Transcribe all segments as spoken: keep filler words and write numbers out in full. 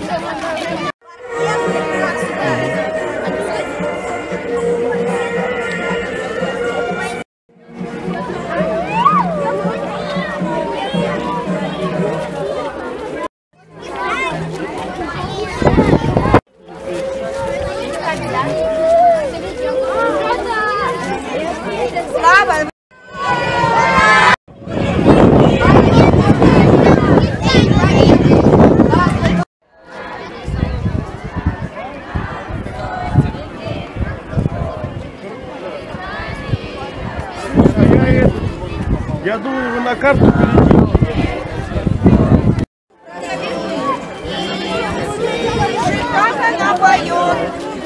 Я думаю, вы на карту перейдите. Как она поет!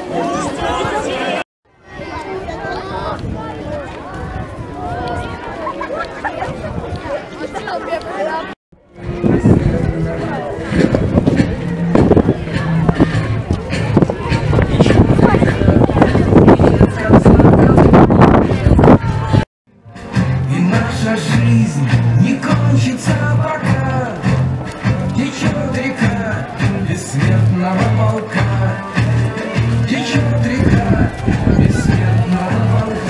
Жизнь не кончится пока течет река бессмертного полка, течет река бессмертного полка.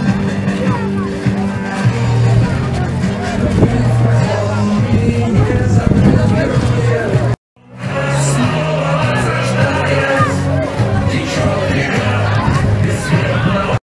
Он не забыл героя, снова возрождаясь, течет река бессмертного.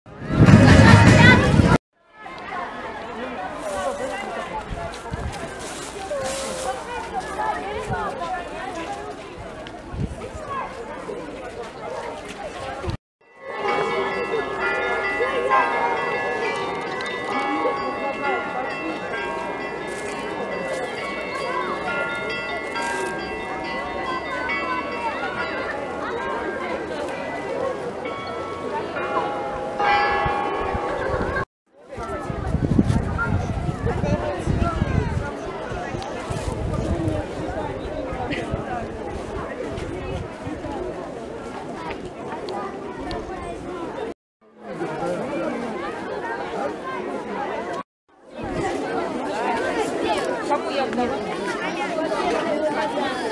Кому я отдала?